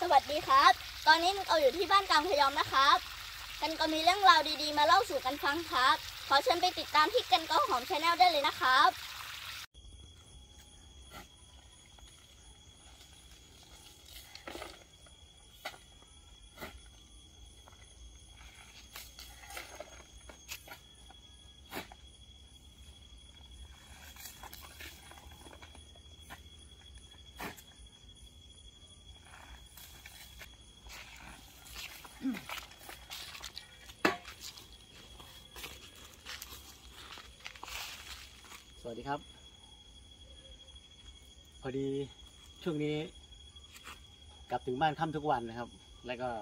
สวัสดีครับตอนนี้เราอยู่ที่บ้านกลางพยอมนะครับกันก็มีเรื่องราวดีๆมาเล่าสู่กันฟังครับขอเชิญไปติดตามที่กันก็หอม Channel ได้เลยนะครับสวัสดีครับพอดีช่วงนี้กลับถึงบ้านค่ำทุกวันนะครับแล้วก็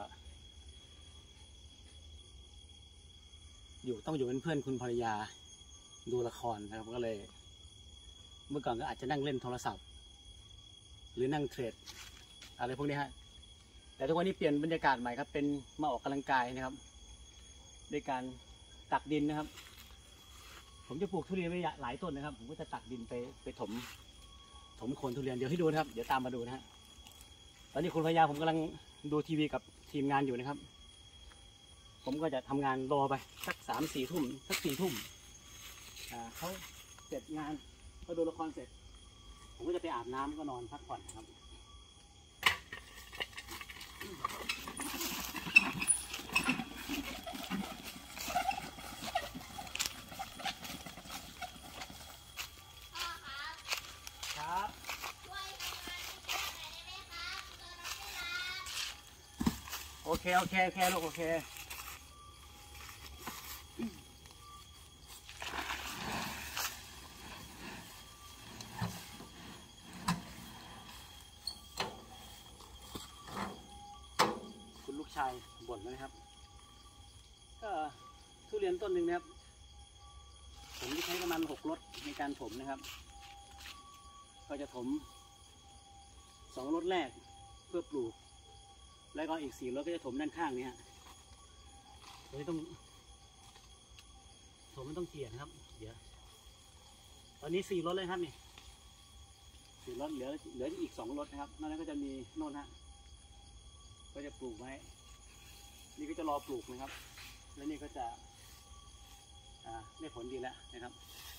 ต้องอยู่เป็นเพื่อนคุณภรรยาดูละครนะครับก็เลยเมื่อก่อนก็อาจจะนั่งเล่นโทรศัพท์หรือนั่งเทรดอะไรพวกนี้ฮะแต่ทุกวันนี้เปลี่ยนบรรยากาศใหม่ครับเป็นมาออกกำลังกายนะครับด้วยการตักดินนะครับผมจะปลูกทุเรียนไว้หลายต้นนะครับผมก็จะตักดินไปถมโคนทุเรียนเดี๋ยวให้ดูนะครับเดี๋ยวตามมาดูนะฮะตอนนี้คุณภรรยาผมกำลังดูทีวีกับทีมงานอยู่นะครับผมก็จะทำงานรอไปสัก3-4 ทุ่มสัก4 ทุ่มเขาเสร็จงานเขาดูละครเสร็จผมก็จะไปอาบน้ำก็นอนพักผ่อนนะครับโอเคลูกโอเคคุณลูกชายบ่นไหมครับก็ทุเรียนต้นหนึ่งนะครับผมจะใช้ประมาณ6 รถในการถมนะครับก็จะถม2 รถแรกเพื่อปลูกแล้วก็อีก4 รถก็จะถมด้านข้างนี้ฮะเลยต้องถมมันต้องเกี่ยนะครับเดี๋ยวตอนนี้4 รถเลยครับนี่4 รถเหลืออีก2 รถนะครับนอกนั้นก็จะมีโน่นฮะก็จะปลูกไว้นี่ก็จะรอปลูกนะครับแล้วนี่ก็จะได้ผลดีแล้วนะครับ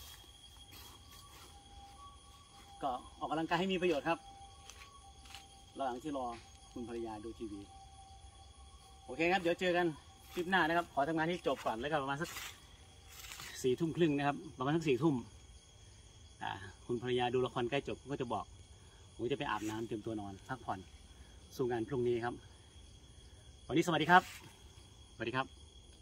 ก็ออกกำลังกายให้มีประโยชน์ครับระหว่างที่รอคุณภรรยาดูทีวีโอเคครับเดี๋ยวเจอกันคลิปหน้านะครับขอทำงานที่จบก่อนแล้วก็ประมาณสัก4 ทุ่มครึ่งนะครับประมาณสัก4 ทุ่มคุณภรรยาดูละครใกล้จบก็จะบอกผมจะไปอาบน้ำเตรียมตัวนอนพักผ่อนสู่งานพรุ่งนี้ครับวันนี้สวัสดีครับสวัสดีครับ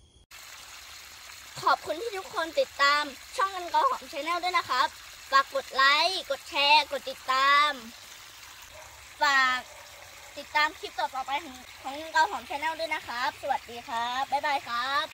ขอบคุณที่ทุกคนติดตามช่องกันก็หอม Channel ด้วยนะครับฝากกดไลค์กดแชร์กดติดตามฝากติดตามคลิปต่อไปของกันก็หอม Channel ด้วยนะครับสวัสดีครับบ๊ายบายครับ